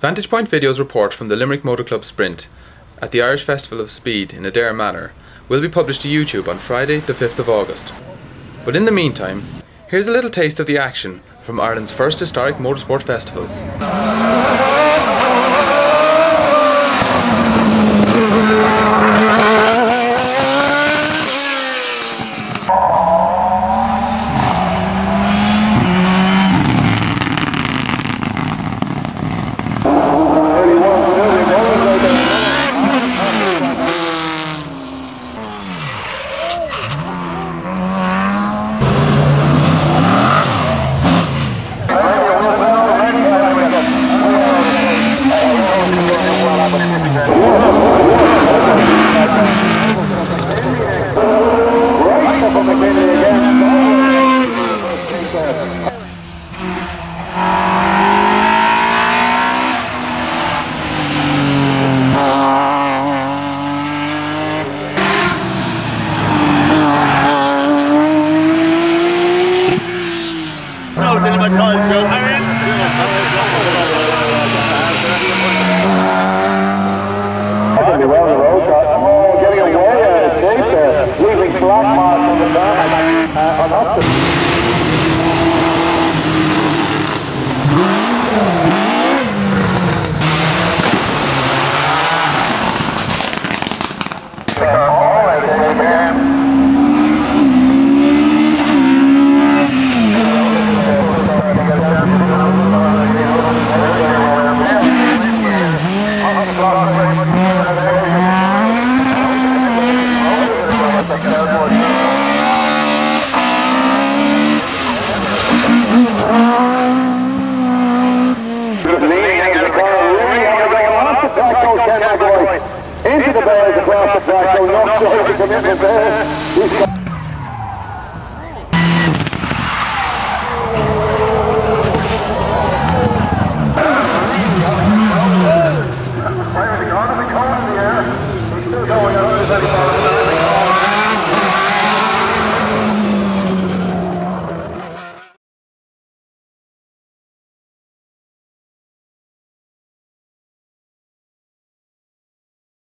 Vantage Point videos report from the Limerick Motor Club Sprint at the Irish Festival of Speed in Adare Manor will be published to YouTube on Friday the 5th of August. But in the meantime, here's a little taste of the action from Ireland's first historic motorsport festival. Getting away escape there, leaving black marks on the tarmac. Into the bars across the track, so not so the commitment there.